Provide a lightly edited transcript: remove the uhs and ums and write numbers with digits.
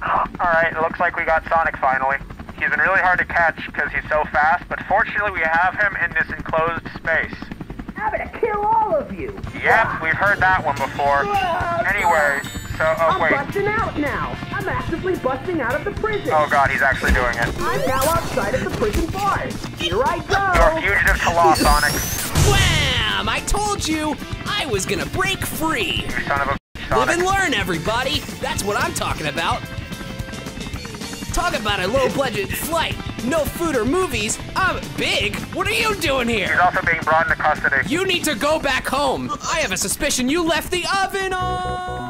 Alright, it looks like we got Sonic finally. He's been really hard to catch because he's so fast, but fortunately we have him in this enclosed space. I'm gonna kill all of you! Yep, we've heard that one before. Anyway, so, oh wait. I'm busting out now! I'm actively busting out of the prison! Oh god, he's actually doing it. I'm now outside of the prison bars! Here I go! You're a fugitive to law, Sonic. Wham! I told you! I was gonna break free! You son of a bitch, Live Sonic. and learn, everybody! That's what I'm talking about! Talk about a low-budget flight, no food or movies. I'm big. What are you doing He's here? also being brought into custody. You need to go back home. I have a suspicion you left the oven on.